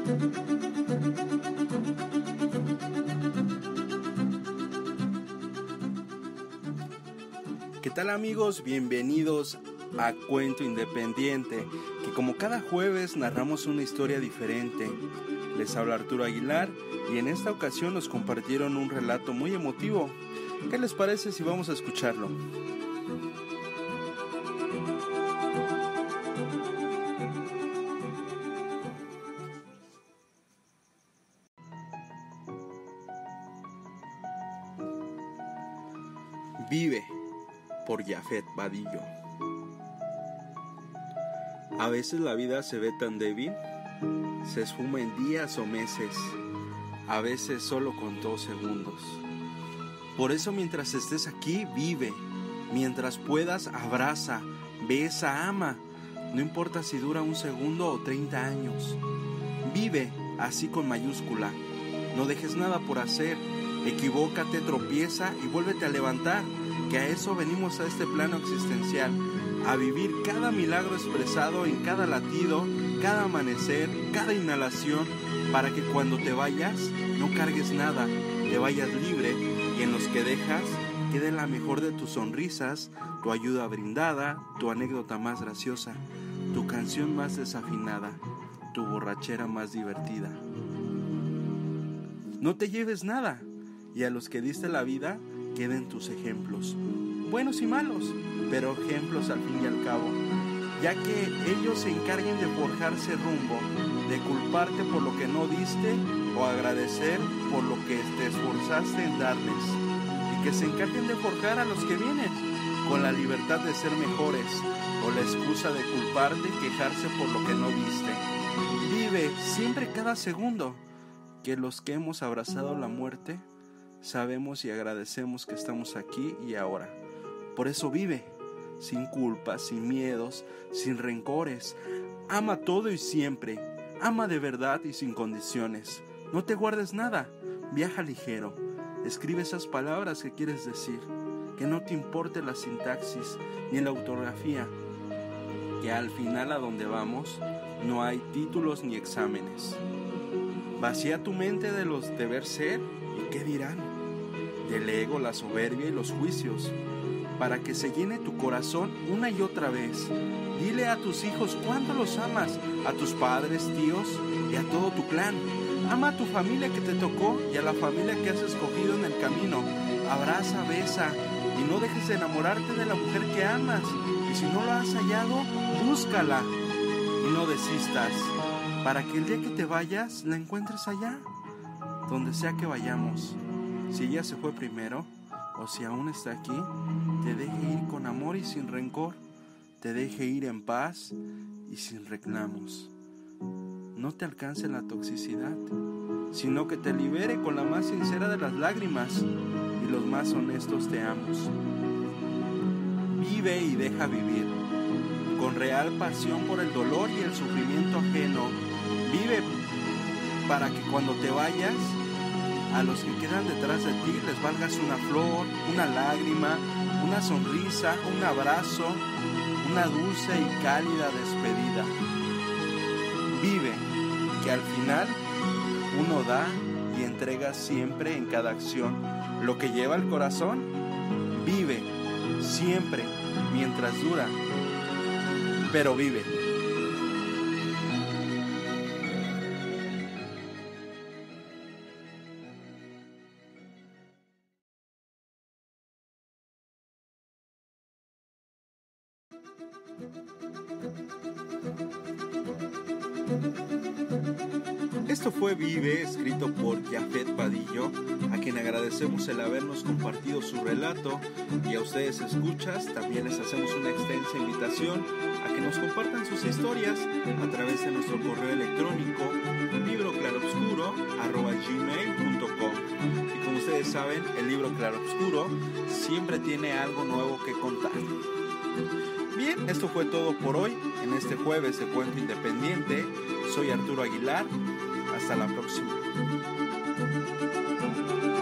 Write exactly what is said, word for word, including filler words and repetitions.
¿Qué tal, amigos? Bienvenidos a Cuento Independiente, que como cada jueves narramos una historia diferente. Les habla Arturo Aguilar y en esta ocasión nos compartieron un relato muy emotivo. ¿Qué les parece si vamos a escucharlo? Vive, por Jafet Vadillo. A veces la vida se ve tan débil, se esfuma en días o meses, a veces solo con dos segundos. Por eso mientras estés aquí, vive. Mientras puedas, abraza, besa, ama. No importa si dura un segundo o treinta años. Vive, así con mayúscula. No dejes nada por hacer. Equivócate, tropieza y vuélvete a levantar, que a eso venimos a este plano existencial, a vivir cada milagro expresado en cada latido, cada amanecer, cada inhalación, para que cuando te vayas no cargues nada, te vayas libre y en los que dejas quede la mejor de tus sonrisas, tu ayuda brindada, tu anécdota más graciosa, tu canción más desafinada, tu borrachera más divertida. No te lleves nada. Y a los que diste la vida, queden tus ejemplos, buenos y malos, pero ejemplos al fin y al cabo, ya que ellos se encarguen de forjarse rumbo, de culparte por lo que no diste o agradecer por lo que te esforzaste en darles, y que se encarguen de forjar a los que vienen, con la libertad de ser mejores, o la excusa de culparte y quejarse por lo que no diste. Vive siempre cada segundo, que los que hemos abrazado la muerte, sabemos y agradecemos que estamos aquí y ahora. Por eso vive, sin culpas, sin miedos, sin rencores. Ama todo y siempre. Ama de verdad y sin condiciones. No te guardes nada. Viaja ligero. Escribe esas palabras que quieres decir. Que no te importe la sintaxis ni la ortografía. Que al final a donde vamos no hay títulos ni exámenes. Vacía tu mente de los deber ser y qué dirán. Del ego, la soberbia y los juicios, para que se llene tu corazón una y otra vez. Dile a tus hijos cuánto los amas, a tus padres, tíos y a todo tu clan. Ama a tu familia que te tocó y a la familia que has escogido en el camino. Abraza, besa y no dejes de enamorarte de la mujer que amas. Y si no la has hallado, búscala y no desistas, para que el día que te vayas la encuentres allá, donde sea que vayamos. Si ella se fue primero, o si aún está aquí, te deje ir con amor y sin rencor, te deje ir en paz y sin reclamos. No te alcance la toxicidad, sino que te libere con la más sincera de las lágrimas y los más honestos te amos. Vive y deja vivir, con real pasión por el dolor y el sufrimiento ajeno. Vive para que cuando te vayas, a los que quedan detrás de ti les valgas una flor, una lágrima, una sonrisa, un abrazo, una dulce y cálida despedida. Vive, que al final uno da y entrega siempre en cada acción lo que lleva el corazón. Vive, siempre, mientras dura, pero vive. Esto fue Vive, escrito por Jafet Vadillo, a quien agradecemos el habernos compartido su relato, y a ustedes escuchas también les hacemos una extensa invitación a que nos compartan sus historias a través de nuestro correo electrónico libroclaroscuro arroba gmail punto com. Y como ustedes saben, el libro Claroscuro siempre tiene algo nuevo que contar. Bien, esto fue todo por hoy en este jueves de Cuento Independiente. Soy Arturo Aguilar. Hasta la próxima.